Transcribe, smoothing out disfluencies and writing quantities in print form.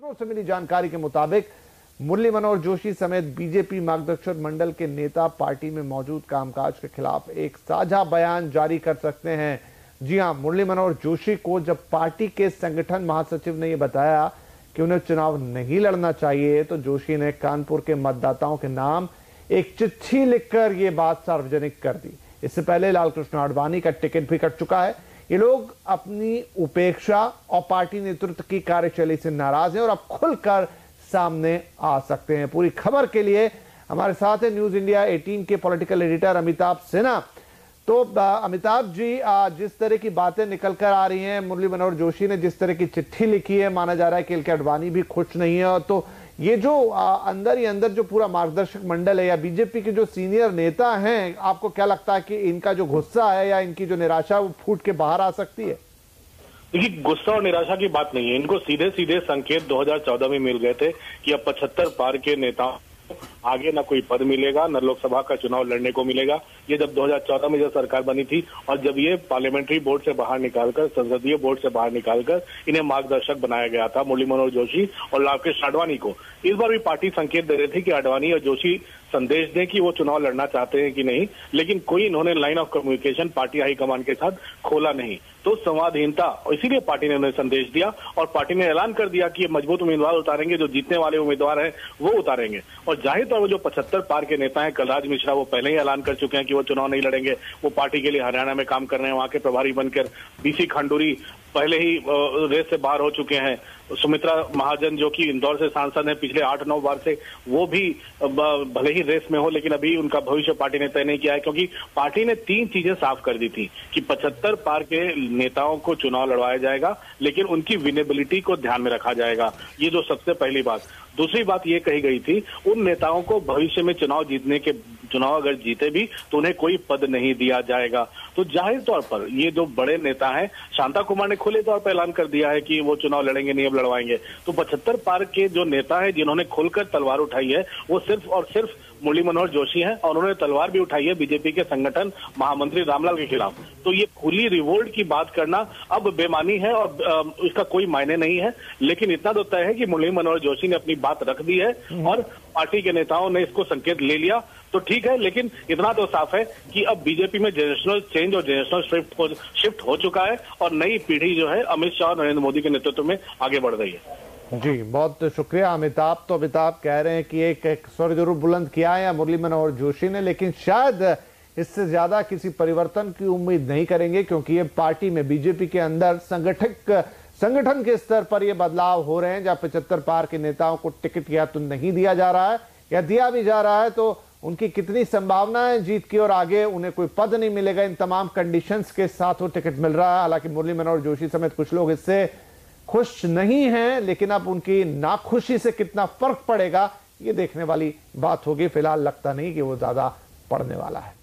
सूत्रों से मिली जानकारी के मुताबिक मुरली मनोहर जोशी समेत बीजेपी मार्गदर्शक मंडल के नेता पार्टी में मौजूद कामकाज के खिलाफ एक साझा बयान जारी कर सकते हैं। जी हां, मुरली मनोहर जोशी को जब पार्टी के संगठन महासचिव ने यह बताया कि उन्हें चुनाव नहीं लड़ना चाहिए तो जोशी ने कानपुर के मतदाताओं के नाम एक चिट्ठी लिखकर यह बात सार्वजनिक कर दी। इससे पहले लालकृष्ण आडवाणी का टिकट भी कट चुका है। ये लोग अपनी उपेक्षा और पार्टी नेतृत्व की कार्यशैली से नाराज हैं और अब खुलकर सामने आ सकते हैं। पूरी खबर के लिए हमारे साथ है न्यूज इंडिया 18 के पॉलिटिकल एडिटर अमिताभ सिन्हा। तो अमिताभ जी, जिस तरह की बातें निकल कर आ रही हैं, मुरली मनोहर जोशी ने जिस तरह की चिट्ठी लिखी है, माना जा रहा है कि एलके अडवाणी भी खुश नहीं है। और तो ये जो अंदर ही अंदर जो पूरा मार्गदर्शक मंडल है या बीजेपी के जो सीनियर नेता हैं, आपको क्या लगता है कि इनका जो गुस्सा है या इनकी जो निराशा वो फूट के बाहर आ सकती है? देखिए, गुस्सा और निराशा की बात नहीं है। इनको सीधे सीधे संकेत 2014 में मिल गए थे कि अब 75 पार के नेताओं आगे ना कोई पद मिलेगा, न लोकसभा का चुनाव लड़ने को मिलेगा। ये जब 2014 में जब सरकार बनी थी और जब ये पार्लियामेंट्री बोर्ड से बाहर निकालकर, संसदीय बोर्ड से बाहर निकालकर इन्हें मार्गदर्शक बनाया गया था, मुरली मनोहर जोशी और लालकृष्ण आडवाणी को। इस बार भी पार्टी संकेत दे रही थी कि आडवाणी और जोशी संदेश दें कि वो चुनाव लड़ना चाहते हैं कि नहीं, लेकिन कोई इन्होंने line of communication party high command के साथ खोला नहीं। तो संवादहीनता, इसीलिए पार्टी ने उन्हें संदेश दिया और पार्टी ने ऐलान कर दिया कि मजबूत उम्मीदवार उतारेंगे, जो जीतने वाले उम्मीदवार हैं वो उतारेंगे। और जाहिर तौर पर जो 75 पार के नेता हैं, कलराज मिश्रा, वो पहले ही ऐलान कर चुके हैं कि वो चुनाव नहीं लड़ेंगे। वो पार्टी के लिए हरियाणा में काम कर रहे हैं, वहां के प्रभारी बनकर। बीसी खंडूरी पहले ही रेस से बाहर हो चुके हैं। सुमित्रा महाजन, जो कि इंदौर से सांसद हैं पिछले 8-9 बार से, वो भी भले ही रेस में हो लेकिन अभी उनका भविष्य पार्टी ने तय नहीं किया है, क्योंकि पार्टी ने 3 चीजें साफ कर दी थी कि 75 पार के नेताओं को चुनाव लड़वाया जाएगा, लेकिन उनकी विनेबिलिटी को ध्यान में रखा जाएगा। ये जो सबसे पहली बात। दूसरी बात ये कही गई थी, उन नेताओं को भविष्य में चुनाव अगर जीते भी तो उन्हें कोई पद नहीं दिया जाएगा। तो जाहिर तौर पर ये जो बड़े नेता हैं, शांता कुमार ने खुले तौर पर ऐलान कर दिया है कि वो चुनाव लड़ेंगे नहीं, अब लड़वाएंगे। तो 75 पार के जो नेता हैं जिन्होंने खुलकर तलवार उठाई है, वो सिर्फ और सिर्फ मुरली मनोहर जोशी हैं और उन्होंने तलवार भी उठाई है बीजेपी के संगठन महामंत्री रामलाल के खिलाफ। तो ये खुली रिवोल्ट की बात करना अब बेमानी है और इसका कोई मायने नहीं है। लेकिन इतना तो तय है कि मुरली मनोहर जोशी ने अपनी बात रख दी है और पार्टी के नेताओं ने इसको संकेत ले लिया, तो ठीक है। लेकिन इतना तो साफ है कि अब बीजेपी में जनरेशनल चेंज और जनरेशनल शिफ्ट हो चुका है और नई पीढ़ी जो है अमित शाह और नरेंद्र मोदी के नेतृत्व में आगे बढ़ रही है। जी, बहुत शुक्रिया अमिताभ। तो अमिताभ कह रहे हैं कि एक स्वर जरूर बुलंद किया है मुरली मनोहर जोशी ने, लेकिन शायद इससे ज्यादा किसी परिवर्तन की उम्मीद नहीं करेंगे, क्योंकि ये पार्टी में बीजेपी के अंदर संगठन के स्तर पर ये बदलाव हो रहे हैं, जहां 75 पार के नेताओं को टिकट या तो नहीं दिया जा रहा है या दिया भी जा रहा है तो उनकी कितनी संभावना है जीत की और आगे उन्हें कोई पद नहीं मिलेगा। इन तमाम कंडीशंस के साथ वो टिकट मिल रहा है। हालांकि मुरली मनोहर जोशी समेत कुछ लोग इससे खुश नहीं हैं, लेकिन अब उनकी नाखुशी से कितना फर्क पड़ेगा ये देखने वाली बात होगी। फिलहाल लगता नहीं कि वो ज्यादा पड़ने वाला है।